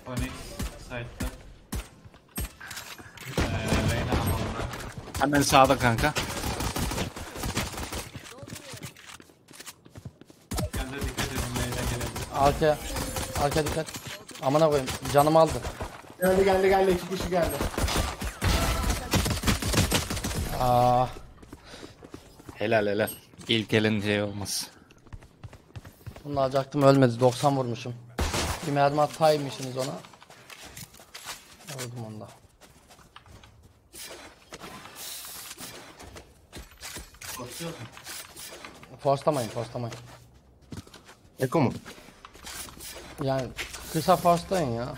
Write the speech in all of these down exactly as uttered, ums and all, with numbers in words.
Onyx site'da. Ee, Reyna hamamda. Hemen sağda kanka. Kendine dikkat edin, Reyna gelebilir. Arkaya. Arkaya dikkat. Amına koyayım. Canımı aldı. Geldi geldi geldi iki kişi geldi. Aa. Helal helal. İlk elin şey olmaz. Bunu alacaktım, ölmedi. doksan vurmuşum. Bir mermi ataymışsınız ona. Öldüm onda. Koşuyor musun? Forslamayın, forslamayın. Eko mu? Yani kısa forstlayın ya.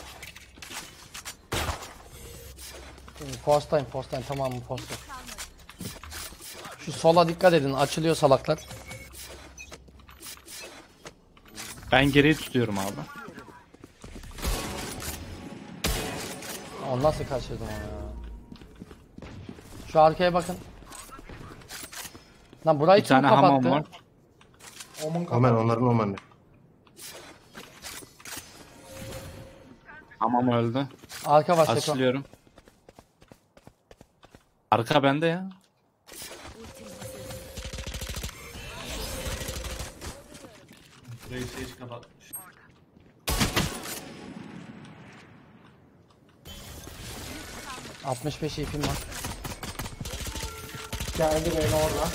Forstlayın, forstlayın. Tamam mı forstlayın. Şu sola dikkat edin. Açılıyor salaklar. Ben geriyi tutuyorum abi. O nasıl kaçırdım onu ya? Şu arkaya bakın. Lan burayı Bir kim tane hamam kapattı? var. Omun Omen onların Omen'i. Hamam öldü. Arka var Seko. Açılıyorum. Arka bende ya. Burayı hiç kapatmış. altmış beş ipim var. geldi beni orada.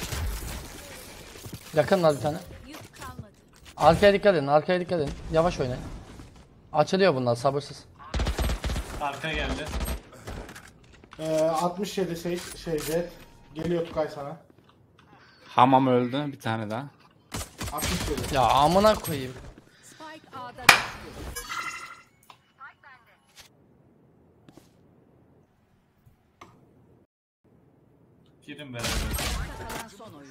Yakın var bir tane. Arkaya dikkat edin, arkaya dikkat edin. Yavaş oynayın. Açılıyor bunlar, sabırsız. Arka geldi. Ee, altmış yedi şey, şey jet. Geliyor Tukay sana. Hamam öldü. Bir tane daha. altmış yedi. Ya amına koyayım. Spike A'da düştü. Girin beraber. Kalan son oyuncu.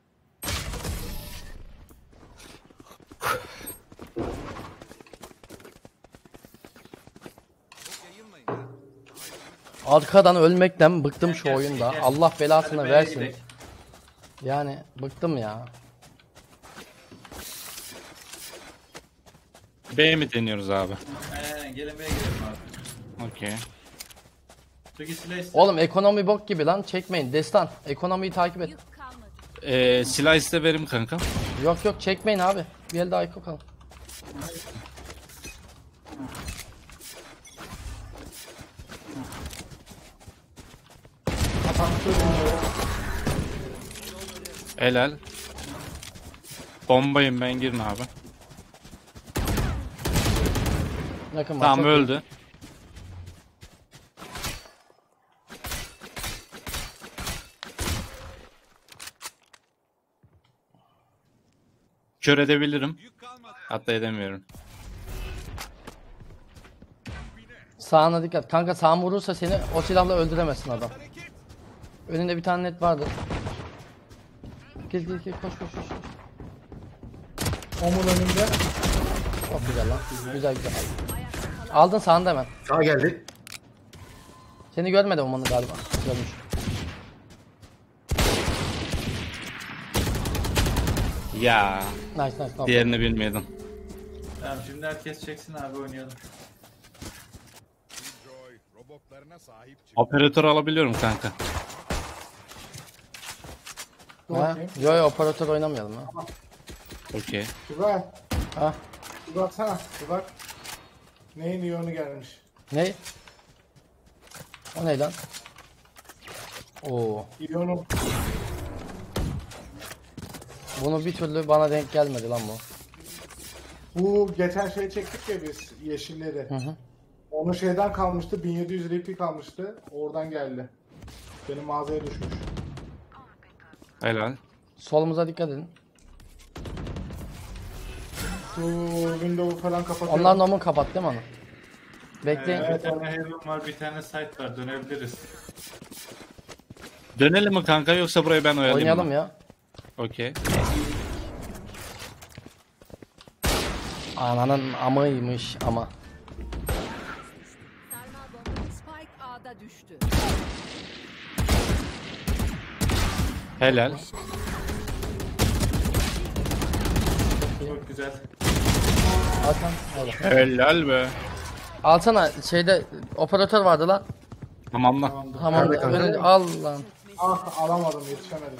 Arkadan ölmekten bıktım şu oyunda. Gel. Allah belasını Hadi B'ye versin. gidelim. Yani bıktım ya. B mi deniyoruz abi? Aynen, gelin B'ye girelim abi. Okey. Çünkü silah istedim. Oğlum ekonomi bok gibi lan, çekmeyin. Destan, ekonomiyi takip et. Yük kalmadı. Ee, silah iste verim kanka. Yok yok, çekmeyin abi. Bir el daha eko kalın. Kapattı bunları. Helal. Bombayım ben, girin abi. Yakın var. Tamam çok iyi. öldü. Kör edebilirim. Hatta edemiyorum. Sağına dikkat. Kanka sağım vurursa seni o silahla öldüremezsin adam. Önünde bir tane net vardı. Gel gel gel, koş koş koş. Omun önünde. Çok güzel lan. Güzel güzel. Aldın sağında hemen. Sağ geldi. Seni görmedim onu galiba. Görmüş. Ya Nice nice. No. diğerini bilmiyordum. Tamam, şimdi herkes çeksin abi, oynayalım. Joy robotlarına sahip çık. Operatör alabiliyorum kanka. Dur Ha? bakayım. Yo yo, operatör oynamayalım ha. Okey. Tukay. Ha? Bir baksana. Bir bak. Neyin iyonu gelmiş. Ne? O ne lan? Oo. İyonu. Bunu bir türlü bana denk gelmedi lan bu. Bu geçen şey çektik ya biz yeşilleri. Hı hı. Onun şeyden kalmıştı. bin yedi yüz rupi kalmıştı. Oradan geldi. Benim mağazaya düşmüş. Helal. Solumuza dikkat edin. Şu window'u falan kapatıyorum. Onlar nomun kapat değil mi onu? Ee, Bekleyin. bir tane Heaven var, bir tane site var, dönebiliriz. Dönelim mi kanka, yoksa burayı ben oyalayayım Oynayalım mı? ya. Okey. Ananın amıymış ama. Sarmal bomba. Spike A'da düştü. Helal. Çok güzel. Hakan. Hadi. Helal be. Alsana şeyde operatör vardı lan. Tamam lan. Tamamdır. Tamam Nerede kanka? önce al lan. Ah alamadım yetişemedim.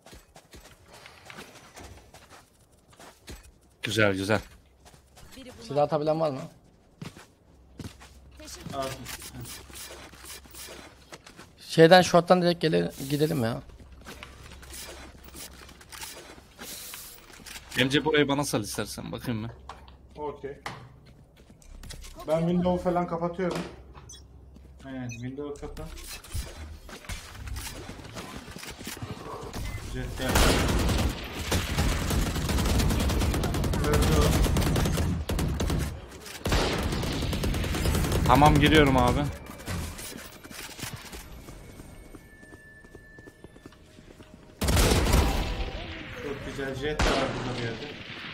Güzel güzel. Biri bunu Silah atabilen var mı? Aldım. Şeyden short'tan direkt gele, gidelim ya. Emce burayı bana sal istersen bakayım mı? Okey. Ben Windows'u falan kapatıyorum. Aynen. Windows kapa. Jet geldi. Öldü o. Tamam giriyorum abi. Çok güzel. Jet de var burada bir yerde.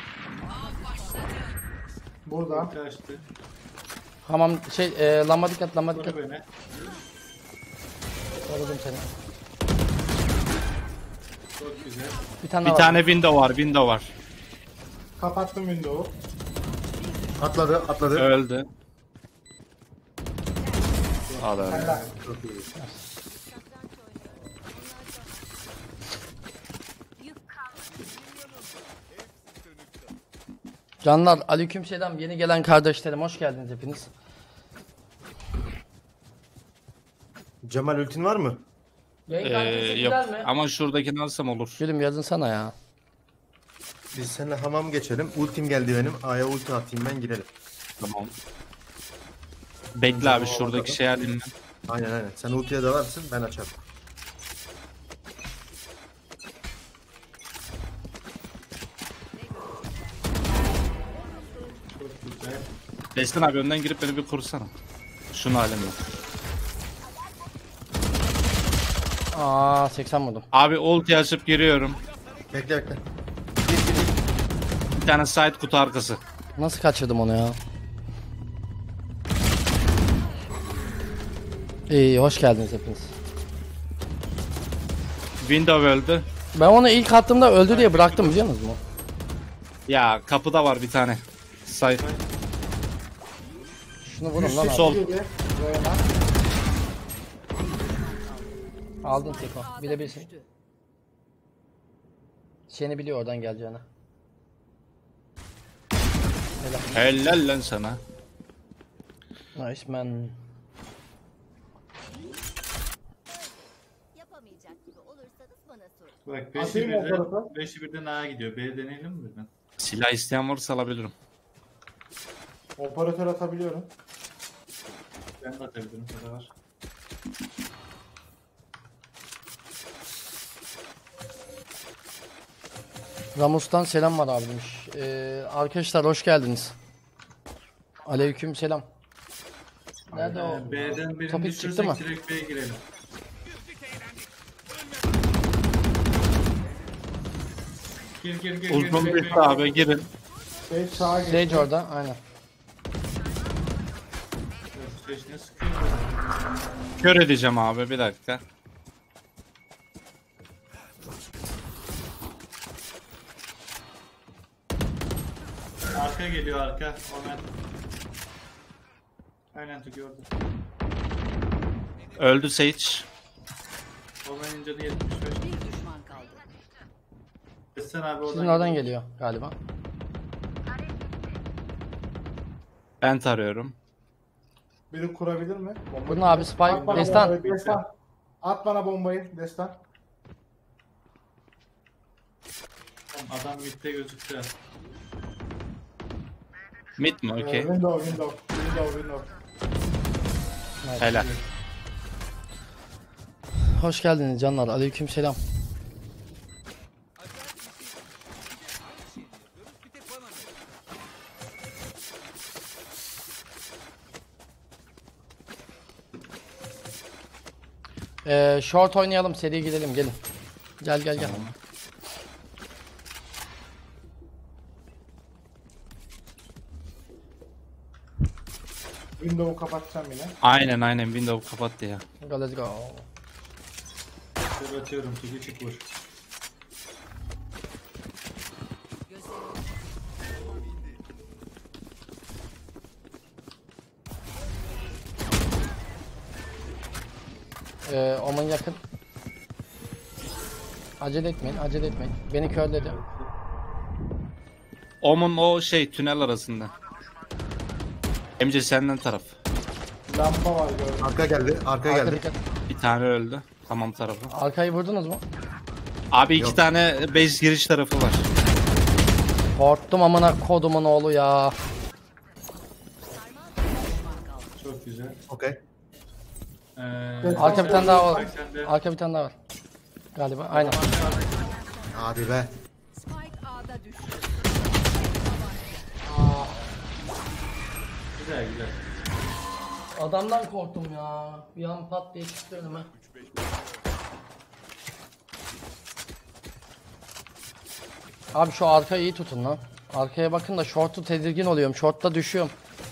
Burada. Kaçtı. Hamam şey e, lamba dikkat lamba dikkat. Koru beni. Korudum seni. Çok güzel. Bir tane Bir daha tane var. window var, window var. Kapattım Windows'u. Atladı, atladı. Öldü. Al öyle. Helal. Çok iyi. Canlar aleykümselam yeni gelen kardeşlerim hoş geldiniz hepiniz. Cemal ultin var mı? Yayın Ee, kalitesi yok güzel mi? ama şuradakini alsam olur. Gülüm yazın sana ya. Biz seninle hamam geçelim. Ultim geldi benim. A'ya ulti atayım ben girelim. Tamam. Bekle abi şuradaki şey alayım ben. Aynen aynen. Sen ultiye dalarsın ben açarım. Çok güzel. Destin abi önden girip beni bir kursana. Şunu alayım ben. Aa seksen vurdum. Abi ulti açıp giriyorum. Bekle bekle. Bir tane side kutu arkası. Nasıl kaçırdım onu ya? İyi hoş geldiniz hepiniz. Window öldü. Ben onu ilk attığımda öldü diye bıraktım biliyor musunuz mu? Ya kapıda var bir tane. Side. Şunu vurun lan abi. Sol. Yedi. Reyna. Aldın Teko. Bilebilirsin. Seni biliyor oradan geleceğini. Helal lan sana. Nice man. yapamayacak gibi olursanız bana sorun. Bak beşi Atayım mı o tarafa? birden, beşi birden A'ya gidiyor. B deneyelim mi birden? Silah isteyen varsa alabilirim. Operatör atabiliyorum. Ben de atabilirim. Para var. Ramus'tan selam var abi demiş. Ee, arkadaşlar hoş geldiniz. Aleyküm selam. Nerede o? Ee, B'den birini Topik çıktı düşürsek mı? direkt B'ye girelim. Gir gir gir. Uzun gir, bir gir, abi girin. Sage sağa geçti. Sage orada aynen. Seç ne sıkıyor? Kör edeceğim abi bir dakika. Arka geliyor arka. Omen. Aynen tu gördüm. Öldü Sage. Omen'in canı yetmiş beş. Bir düşman kaldı. Sen abi oradan. Sizin oradan geliyor galiba. Ben tarıyorum. Biri kurabilir mi? Bomba. Bunun abi At Spike bana Destan. bombayı, Destan. At bana bombayı Destan. Adam midde gözüktü. Mid mi? Ee, Okey. Window, window, window, window. Helal. Hoş geldiniz canlar. Aleyküm selam. Ee, short oynayalım, seri gidelim, gelin. Gel gel gel. Window'u kapatacağım yine. Aynen aynen window kapattı ya. Go, let's go. Şöyle atıyorum. Tügü çık vur. Ee, Oman yakın. Acele etmeyin, acele etmeyin. Beni körledi. Omun o şey tünel arasında. Emce senden taraf. Lamba var gördüm. Arka geldi. Arka Arka geldi. dikkat. Bir tane öldü. Tamam tarafı. Arkayı vurdunuz mu? Abi iki Yok. tane base giriş tarafı var. Korktum amına kodumun oğlu ya. Çok güzel. Okey. Ee, Arka bir tane daha var. Bak sen de- Arka bir tane daha var. Galiba aynen. Hadi be. Spike A'da düştü. Güzel güzel. Adamdan korktum ya. Bir an pat diye çıktı önüme. Abi şu arkayı iyi tutun lan. Arkaya bakın da short'u tedirgin oluyorum. Short'ta düşüyorum.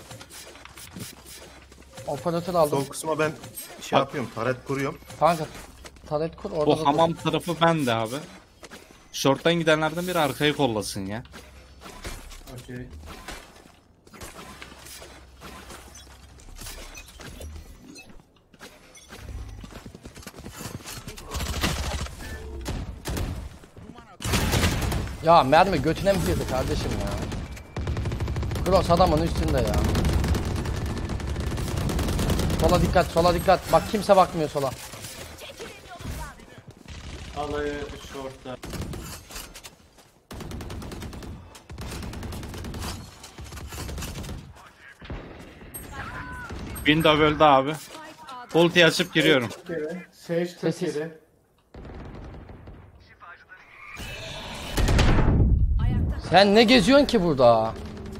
Operatör aldım. Son kısma ben şey yapıyorum. Taret kuruyorum. Kanka taret kur orada Bu da hamam tarafı bende abi. Short'tan gidenlerden biri arkayı kollasın ya. Okey. dur. Ya mermi götüne mi girdi kardeşim ya? Cross adamın üstünde ya. Sola dikkat, sola dikkat. Bak kimse bakmıyor sola. Alayı short'ta. Window öldü abi. Ulti açıp giriyorum. Kere. Sage kırk Sessiz. yedi. Sen ne geziyorsun ki burada?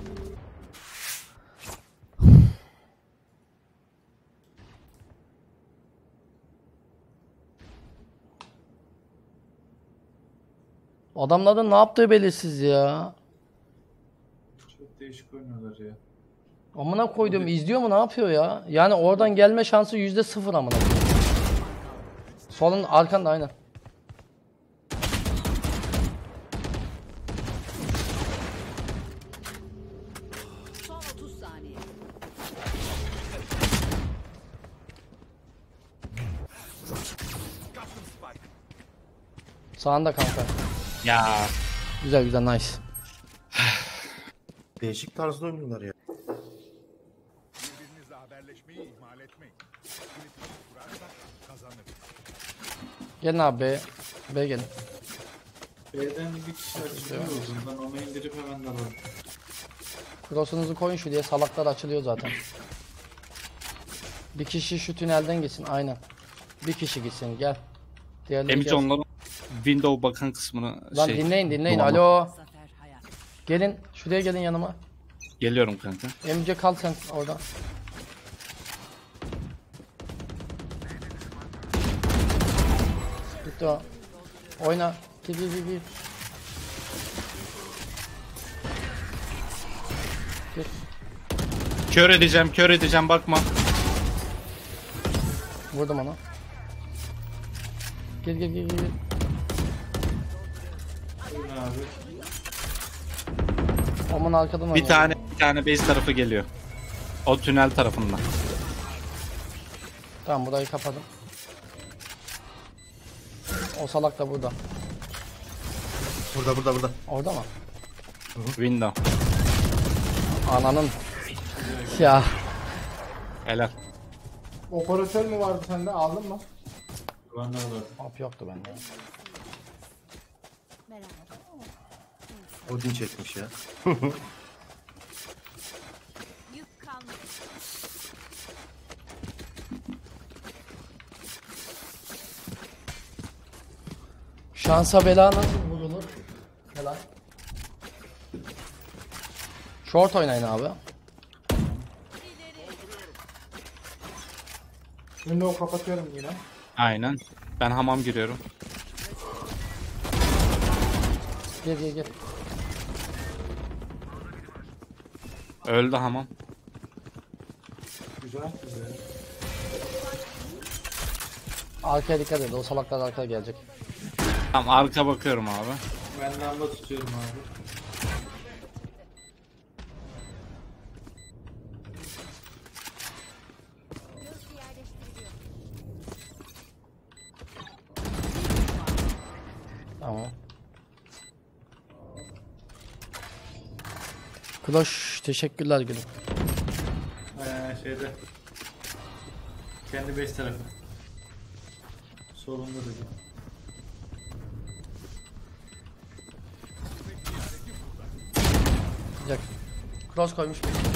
Adamların ne yaptığı belirsiz ya. Çok değişik oynuyorlar ya. Amına koydum izliyor mu ne yapıyor ya? Yani oradan gelme şansı yüzde sıfır amına. Solun arkanda aynen. Son otuz saniye. Sağında kanka. Ya Güzel güzel nice. Değişik tarzda oynuyorlar ya. Birbirinizle haberleşmeyi ihmal etmeyin. İletişim kurarsak kazanırız. Gelin abi B. B gelin. B'den bir kişi açılıyor uzundan onu indirip hemen dalalım. Cross'unuzu koyun şu diye salaklar açılıyor zaten. Bir kişi şu tünelden gitsin aynen. Bir kişi gitsin gel. Diğerleri Emce gelsin. onların window bakan kısmını Lan şey. dinleyin dinleyin dolama. alo. Zafer hayat. Gelin şuraya gelin yanıma. Geliyorum kanka. Emce kal sen orada. Bitti o. Oyna. Gir gir gir gir. Gir. Kör edeceğim, kör edeceğim bakma. Vurdum onu. Gir gir gir gir. Buyurun abi. Aman arkadan Bir oynuyor. tane bir tane base tarafı geliyor. O tünel tarafından. Tamam burayı kapadım. O salak da burada. Burada burada burada. Orada mı? Window. Ananın. Ya. Helal. Operatör mü vardı sende? Aldın mı? Bana var. Hop yoktu bende. Merak etme. Odin çekmiş ya. Yük kalmadı. Şansa bela nasıl vurulur? Helal. Short oynayın abi. Şimdi o kapatıyorum yine. Aynen. Ben hamam giriyorum. Gel gel gel. Öldü hamam. Güzel güzel. Arkaya dikkat et. O salaklar arkaya gelecek. Tamam arka bakıyorum abi. Ben lamba tutuyorum abi. Gözcü yerleştiriliyor. Kloş teşekkürler gülüm. Ee, şeyde. Kendi base tarafı. Solunda dedi. Güzel. Cross koymuş.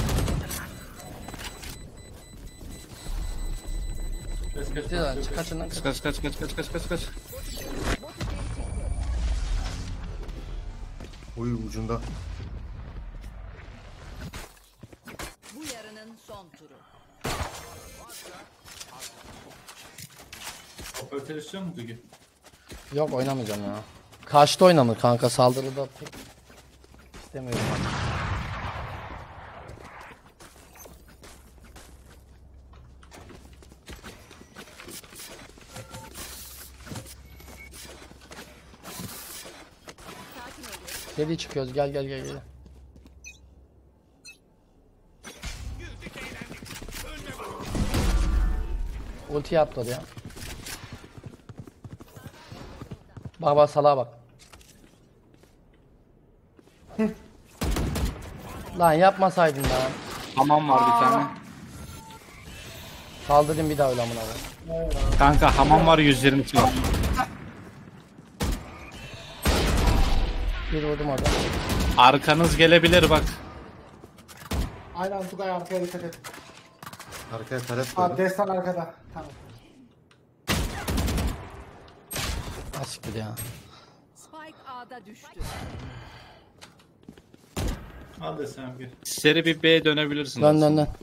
Kaç kaç Güzel. kaç kaç. Kaçın lan. Kaç kaç kaç kaç kaç kaç kaç kaç. Uy ucunda. Bu yarının son turu. Operatör istiyor mu Dugi? Yok oynamayacağım ya. Karşıda oynanır kanka, saldırıda pek istemiyorum. Geri çıkıyoruz, gel gel gel gel. Ulti atladı ya. Bak bak salağa bak. Lan yapmasaydın lan. Hamam var bir tane. Kaldırayım bir daha öyle amına koyayım. Kanka hamam var yüz yirmi kilo. Bir vurdum orada. Arkanız gelebilir bak. Aynen Tugay, arkaya dikkat et. Arkaya taret Abi koydum. destan arkada. Tamam. Asiktir ya. Spike A'da düştü. Al desem gir. Seri bir B'ye dönebilirsin. Dön dön dön.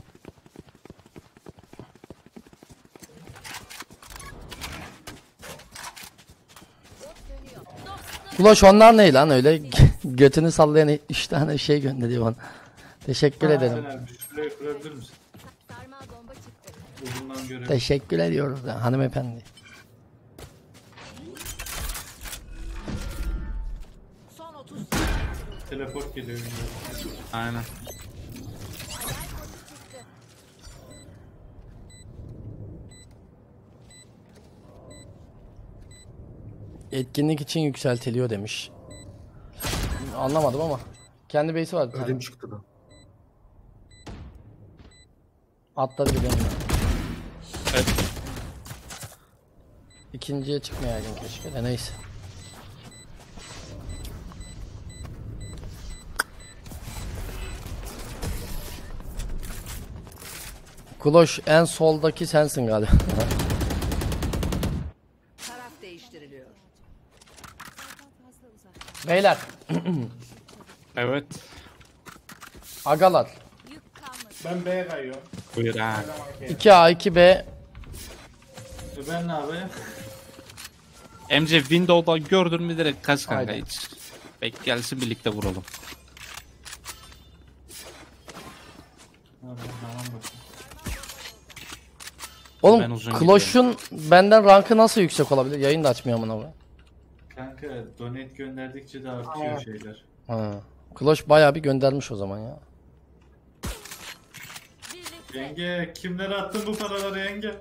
Ulaş onlar ne lan öyle götünü sallayan üç tane şey gönderiyor bana. Teşekkür ederim. Sen abi şuraya kurabilir misin? Sarmal bomba çıktı. Uzundan görelim. Teşekkür ediyoruz da hanımefendi. Son otuz saniye. Teleport geliyor. önce. Aynen. Etkinlik için yükseltiliyor demiş. Anlamadım ama. Kendi base'i var bir tane. Ödüm çıktı da. Atladı bir benim. Evet. İkinciye çıkmayaydın keşke de neyse. Kloş en soldaki sensin galiba. Taraf değiştiriliyor. Beyler, Evet. agalar. Yük kalmadı. Ben B'ye kayıyorum. Buyur ha. Her zamanki. iki A iki B. E ben ne yapayım? Emce Windows'da gördün mü direkt kaç kanka Aynen. hiç. Bek gelsin birlikte vuralım. Tamam tamam bakayım. Ben Oğlum uzun Kloş'un benden rankı nasıl yüksek olabilir? Yayın da açmıyor amına koyayım. Kanka donate gönderdikçe de artıyor Aa. şeyler. Ha. Kloş bayağı bir göndermiş o zaman ya. Yenge kimlere attın bu paraları yenge?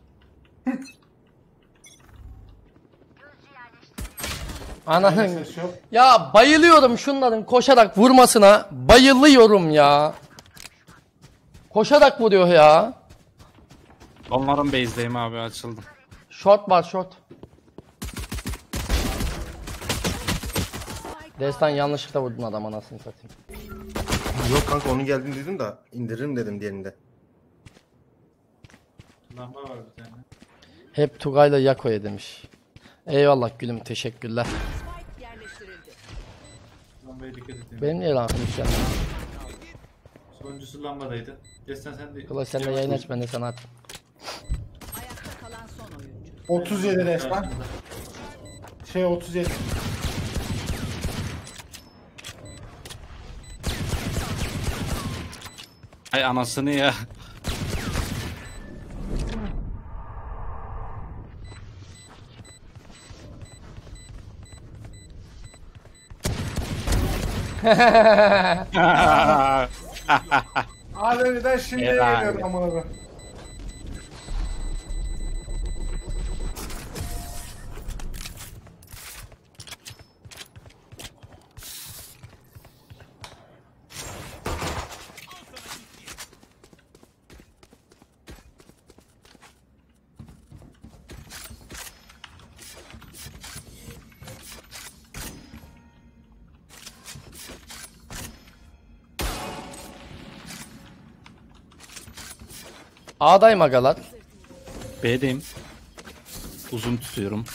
Ananın. Ses yok. Ya bayılıyorum şunların koşarak vurmasına. Bayılıyorum ya. Koşarak vuruyor ya. Onların base'deyim abi açıldım. Short var short. Destan yanlışlıkla vurdun adam anasını satayım. Yok kanka onun geldiğini dedim da indiririm dedim diğerinde. Lamba var bir tane. Hep Tugay'la Yako'ya demiş. Eyvallah gülüm teşekkürler. Spike yerleştirildi. Lambaya dikkat edin. Benim niye rankım yükseldi? Sonuncusu lambadaydı. Destan sen de... Kloş sen de yayın aç ben de sana at. Ayakta kalan son oyuncu. otuz yedi destan. Şey otuz yedi. Ay anasını ya. Adem'den şimdi Helal. geliyorum amına koyayım. A'dayım agalar. B'deyim. Uzun tutuyorum.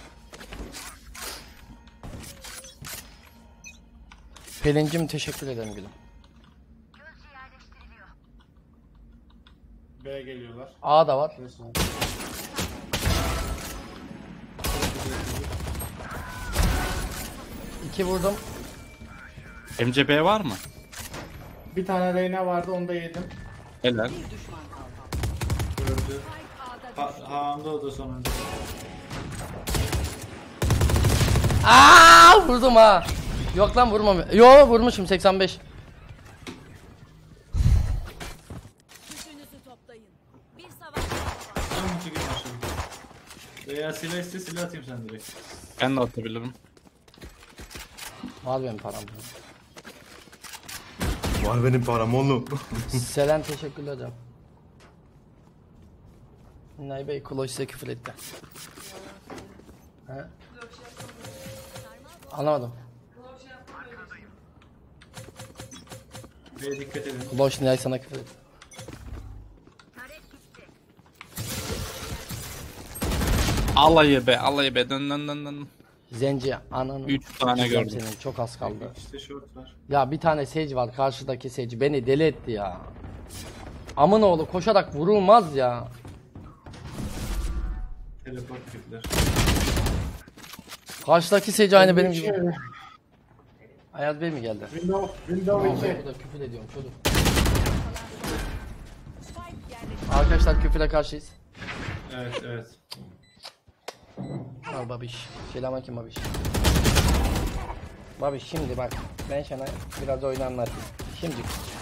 Pelincim teşekkür ederim gülüm. B geliyorlar. A da var. İki vurdum. M C B var mı? Bir tane Reyna vardı, onu da yedim. Helal. Bir düşman kaldı. Gördü. A'da Ha, Haan'da o da sonuncu. Aa vurdum ha. Yok lan vurmam. Yo vurmuşum seksen beş. gücünüzü toplayın. Bir savaş. Tamam çıkayım aşağı. Veya silah iste silah atayım sen direkt. Ben de atabilirim. Var benim param. Var benim param oğlum. Selen teşekkürler hocam. Nay Bey Kloş size küfür etti. He? Anlamadım. B'ye dikkat edin. Kloş Nilay sana küfür etti. Alayı be, alayı be. Dön dön dön dön. Zenci ananı. Üç tane sikeceğim gördüm. Senin. Çok az kaldı. İşte short var. Ya bir tane Sage var karşıdaki Sage. Beni deli etti ya. Amın oğlu koşarak vurulmaz ya. Teleport kitler. Karşıdaki Sage aynı benim İki, gibi. Ayaz Bey mi geldi? Windows, Windows Tamam, iki. ben burada küfür ediyorum çocuk. Spike yerleştirildi. Arkadaşlar küfüre karşıyız. Evet evet. Al babiş. Selamünaleyküm babiş. Babiş şimdi bak ben sana biraz oyunu anlatayım. Şimdi.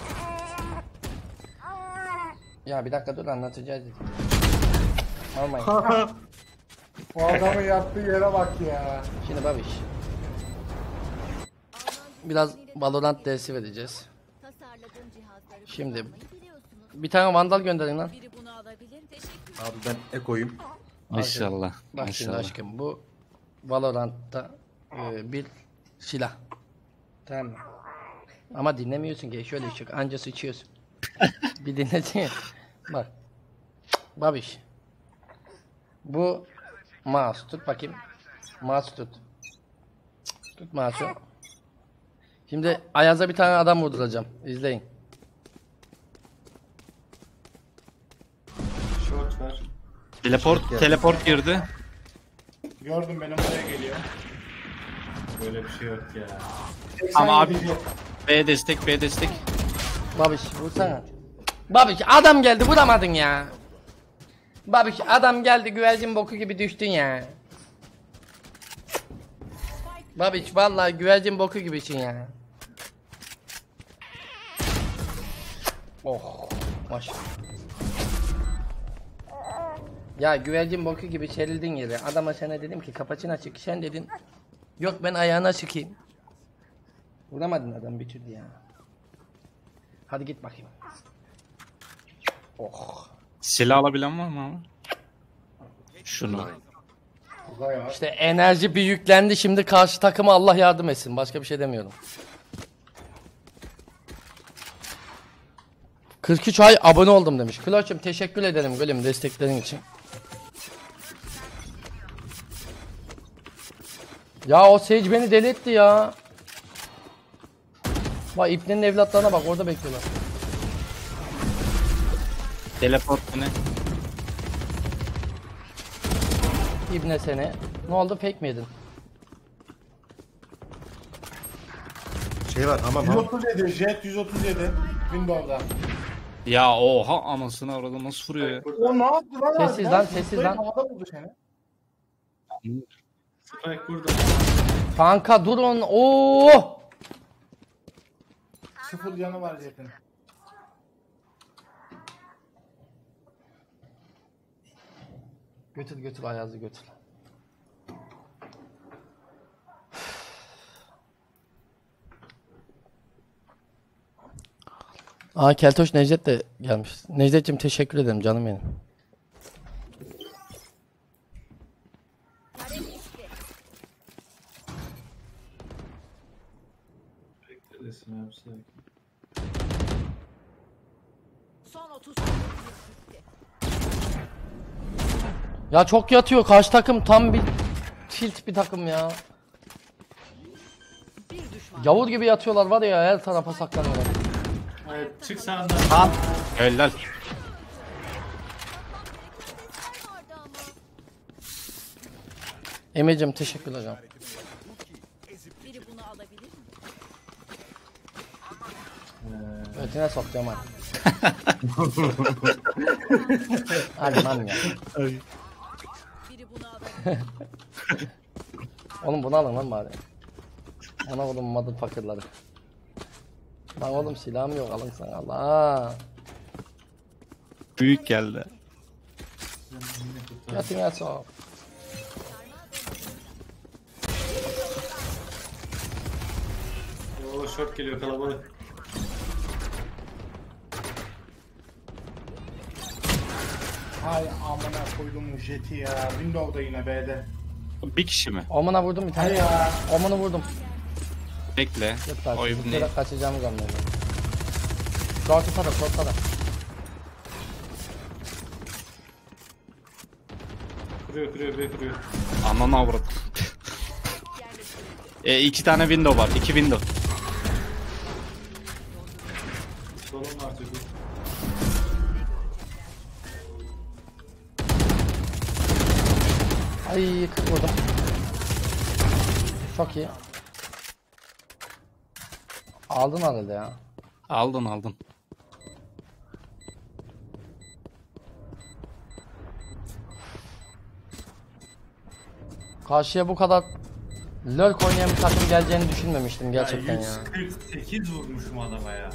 Ya bir dakika dur anlatacağız dedik. Almayın. O adamın yattığı yere bak ya. Şimdi babiş. Biraz Valorant dersi vereceğiz. Tasarladığım cihazları Şimdi kullanmayı biliyorsunuz. bir tane vandal gönderin lan. Biri bunu alabilir. Teşekkür Abi ben ekoyum. Maşallah. Bak şimdi Maşallah. aşkım bu Valorant'ta e, bir silah. Tamam mı? Ama dinlemiyorsun ki şöyle çık anca sıçıyorsun. Bir dinlesene. Bak. Babiş. Bu mouse tut bakayım. Mouse tut. Tut mouse'u. Şimdi Ayaz'a bir tane adam vurduracağım. İzleyin. Short var. Teleport, teleport girdi. Gördüm benim oraya geliyor. Böyle bir şey yok ya. Ama abi seksen yedi. B destek, B destek. Babiş vursana. Babiş adam geldi vuramadın ya. Babiş adam geldi güvercin boku gibi düştün ya. Babiş vallahi güvercin boku gibisin ya. Oh maşallah. Ya güvercin boku gibi serildin yere. Adama sana dedim ki kapaçın açık. Sen dedin yok ben ayağına çıkayım. Vuramadın adam bir türlü ya. Hadi git bakayım. Oh. Silah alabilen var mı abi? Şunu. Uzay var. İşte enerji bir yüklendi şimdi karşı takıma Allah yardım etsin. Başka bir şey demiyorum. kırk üç ay abone oldum demiş. Kloç'um teşekkür ederim gülüm desteklerin için. Ya o Sage beni deli etti ya. Bak İbne'nin evlatlarına bak orada bekliyorlar. Teleport ne? İbne seni. Ne oldu fake mi yedin? Şey var hamam yüz hamam. otuz yedi, Jet yüz otuz yedi. Windows'da. Ya oha anasını arada nasıl vuruyor ya? O ne yaptı lan? Sessiz abi? lan, Ben sessiz zıplayıp lan. havada buldu seni. Spike burada. Kanka durun. Oo! Sıfır canı var Jet'in. Götür götür Ayaz'ı götür. Aa Keltoş Necdet de gelmiş. Necdet'cim teşekkür ederim canım benim. Beklesin abi sakin. Son otuz saniye. Ya çok yatıyor. Karşı takım tam bir tilt bir takım ya. Yavur gibi yatıyorlar var ya, her tarafa saklanıyorlar. Evet, çık sağından. Lan. Helal. Vardı ama. Emeciğim teşekkür ederim. Biri bunu alabilir mi? Ötüne sokacağım hadi. Hadi lan ya. Biri bunu alabilir mi? Oğlum bunu alın lan bari. Ana oğlum motherfucker'ları. Lan oğlum silahım yok, alın sana Allah. Büyük geldi. Yatına sok. Oo, short geliyor kalabalık. Hay amına koydum jeti ya. Windows'da yine B'de. Bir kişi mi? Omuna vurdum bir Hay tane. ya. Omunu vurdum. Bekle. Yok artık. Oyun Bir ne? kere kaçacağımı zannediyorum. Short'u tada, short tada. Kırıyor kırıyor B kırıyor. Ananı avradım. e, iki tane window var. İki window. Solun var çocuk. Ay kırk vurdum. Çok iyi. Aldın herhalde ya. Aldın aldın. Karşıya bu kadar lurk oynayan bir takım geleceğini düşünmemiştim gerçekten ya. yüz kırk sekiz vurmuşum adama ya.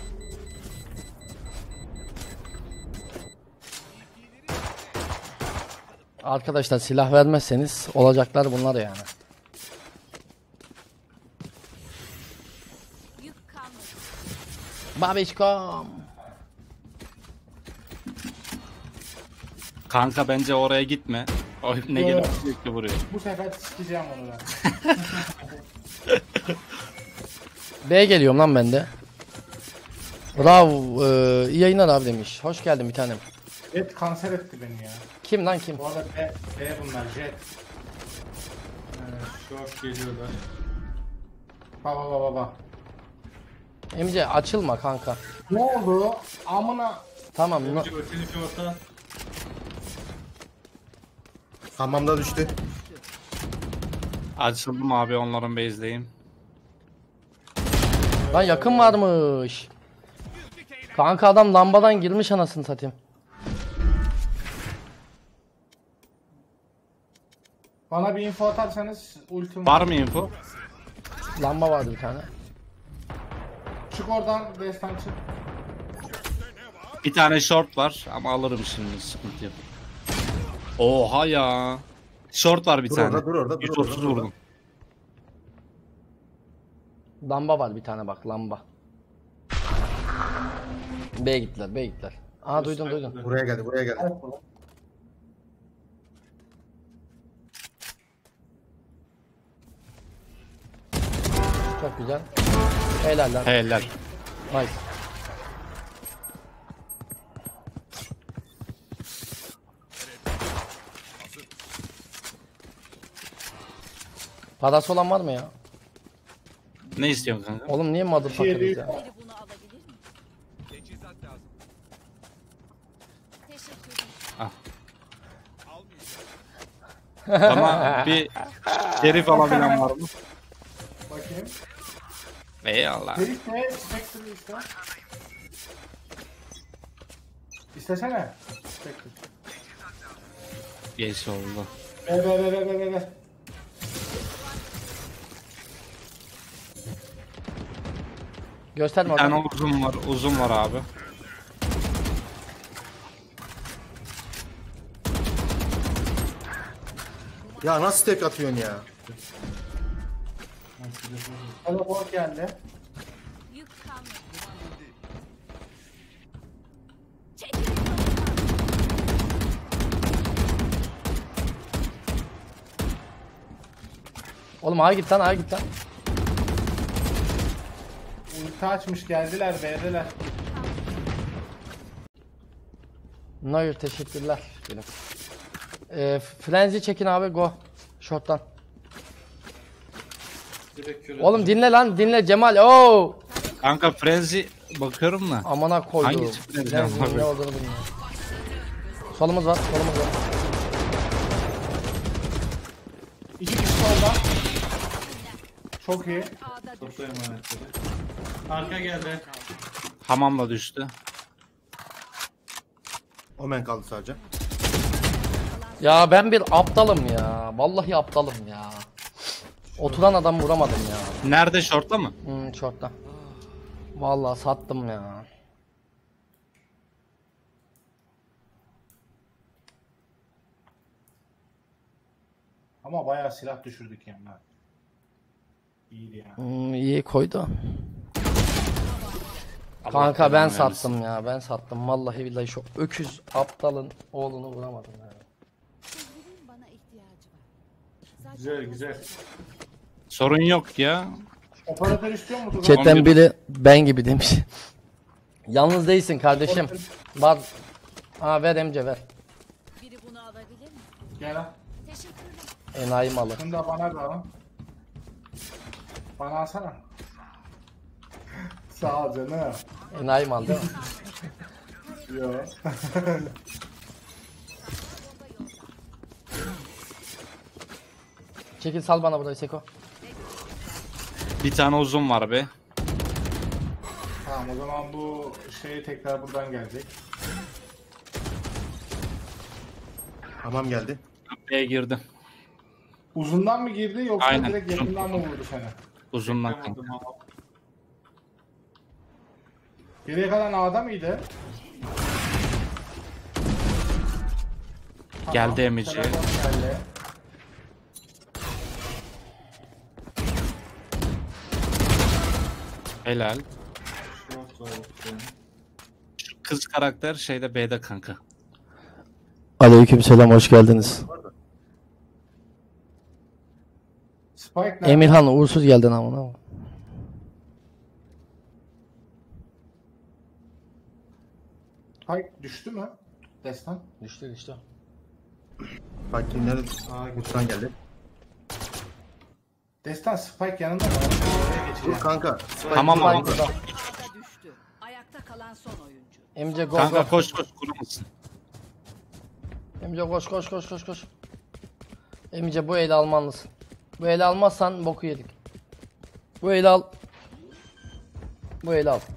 Arkadaşlar silah vermezseniz olacaklar bunlar yani. Yük kalmadı. Babişkom. Kanka bence oraya gitme. Oy ne Yo. gelip sürekli vuruyor. Bu sefer sikeceğim onu ben. B'ye geliyorum lan ben de. Bravo, e, iyi yayınlar abi demiş. Hoş geldin bir tanem. Jet kanser etti beni ya. Kim lan kim? Bu arada B, B bunlar jet. Short geliyorlar. Baba baba baba. Emice açılma kanka. Ne oldu? Amına. Tamam. no- Önce öteni short'a. Hamamda düştü. Açıldım abi, onların base'deyim. Lan yakın varmış. Kanka adam lambadan girmiş anasını satayım. Bana bir info atarsanız ultim Var mı info? Lamba vardı bir tane. Çık oradan destan çık. Bir tane short var ama alırım şimdi, sıkıntı yok. Oha ya. Short var bir Dur tane. orada, dur orada, dur yüz orada, otuz dur orada. vurdum. Lamba var bir tane bak, lamba. B'ye gittiler, B'ye gittiler. Aa duydun duydun. Buraya geldi, buraya geldi. Çok güzel. Helal lan. Helal. Nice. Parası olan var mı ya? Ne istiyorsun kanka? Oğlum niye motherfucker'ız ya? Biri bunu alabilir mi? Teçhizat lazım. Teşekkür ederim. Ah. Ama bir herif alabilen var mı? Bakayım. Eyvallah. Herif ne? Spectre iste. İstesene. Spectre. Geç oldu. Ver ver ver ver ver ver. Gösterme Bir tane adam. uzun var, uzun var abi. Ya nasıl tek atıyorsun ya? Teleport geldi. Yük kalmadı. Çekil. Oğlum ay git lan, ay git lan. Ulti açmış geldiler B'deler. Hayır teşekkürler. Benim. Ee, Frenzy çekin abi go. Short'tan. Direkt kür Oğlum dinle lan dinle Cemal. Oo. Kanka Frenzy bakıyorum da. Amına koydum. Hangisi Frenzy Frenzy'nin abi? ne olduğunu bilmiyorum. Solumuz var, solumuz var. İki kişi solda. Çok iyi. Topla emanetleri. Arka geldi. Hamamla düştü. Omen kaldı sadece. Ya ben bir aptalım ya. Vallahi aptalım ya. Oturan adam vuramadım ya. Nerede, short'ta mı? Hmm, short'ta. Vallahi sattım ya. Ama bayağı silah düşürdük yani. İyiydi yani. Hmm, iyi koydu. Kanka ben belanı sattım ya. Ben sattım. Vallahi billahi şu öküz aptalın oğlunu vuramadım ya. Sizlerin bana ihtiyacı var. Zaten Güzel güzel. Sorun yok ya. Operatör istiyor musun? Chatten biri ben gibi demiş. Yalnız değilsin kardeşim. Var. Aa ver Emce ver. biri bunu alabilir mi? Gel al. Teşekkürler. Enayi malı. Şunu da bana da al. Bana alsana. Sağ ol canım. Enayi mal değil mi? Yo. Çekil sal bana burayı Seko. Bir tane uzun var be. Tamam o zaman bu şey tekrar buradan gelecek. Hamam geldi. B'ye girdi. Uzundan mı girdi yoksa Aynen. direkt yakından mı vurdu seni? Uzundan kanka. Yapamadım ama. Geriye kalan A'da mıydı? Geldi Emici. Telefon geldi. Helal. Short var yani. Şu kız karakter şeyde B'de kanka. Aleykümselam hoş geldiniz. Spike nerede? Emirhan uğursuz geldin amına. Spike düştü mü? Destan. Düştü düştü. Fakin nerede? Aa, Mutfaktan geldi. Destan Spike yanında mı? Oraya Dur geçeceğim. kanka. Tamam Spike ama. burada. A'da düştü. Ayakta kalan son oyuncu. Emce go Kanka go. koş koş kurumasın. Emce koş koş koş koş koş. Emce bu eli almalısın. Bu eli almazsan boku yedik. Bu eli al. Bu eli al.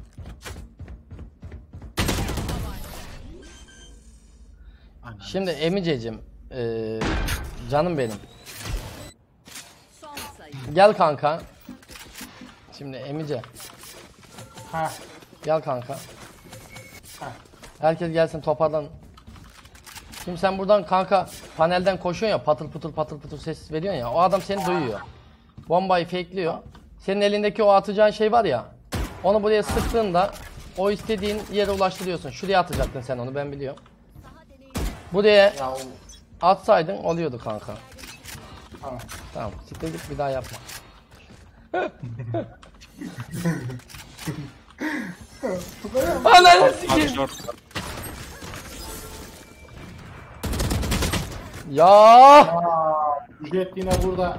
Şimdi Emiceciğim, eee canım benim. Son sayı. Gel kanka. Şimdi Emice, Ha. gel kanka. Ha. Herkes gelsin toparlan. Şimdi sen buradan kanka panelden koşuyorsun ya, patır pıtır patır pıtır ses veriyorsun ya. O adam seni duyuyor. Bombayı fakeliyor. Senin elindeki o atacağın şey var ya. Onu buraya sıktığında o istediğin yere ulaştırıyorsun. Şuraya atacaktın sen onu, ben biliyorum. Buraya Ya o- atsaydın oluyordu kanka. Tamam. Tamam, siktir git, bir daha yapma. Ananı Abi sikeyim. short. Ya. Aa, Jet yine burada.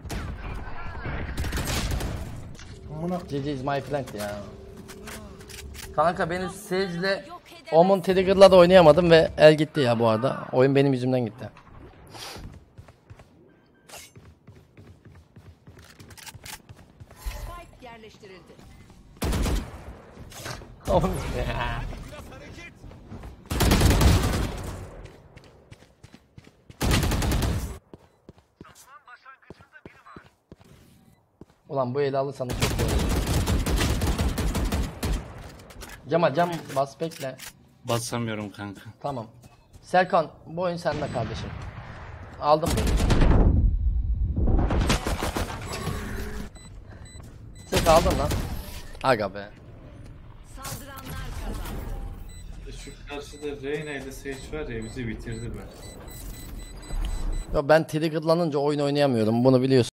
Amına G G is my friend ya. Kanka beni Sage'le Omen Trigger'la da oynayamadım ve el gitti ya bu arada. Oyun benim yüzümden gitti. Spike yerleştirildi. Oğlum. Ulan bu eli alırsan çok iyi olur. Cemal cam bas bekle. Basamıyorum kanka. Tamam. Serkan bu oyun sende kardeşim. Aldım beni. Sık aldın lan. Aga be. Saldıranlar kazandı. Şu karşıda Reyna ile Sage var ya bizi bitirdi be. Ya ben triggerlanınca oyun oynayamıyorum, bunu biliyorsun.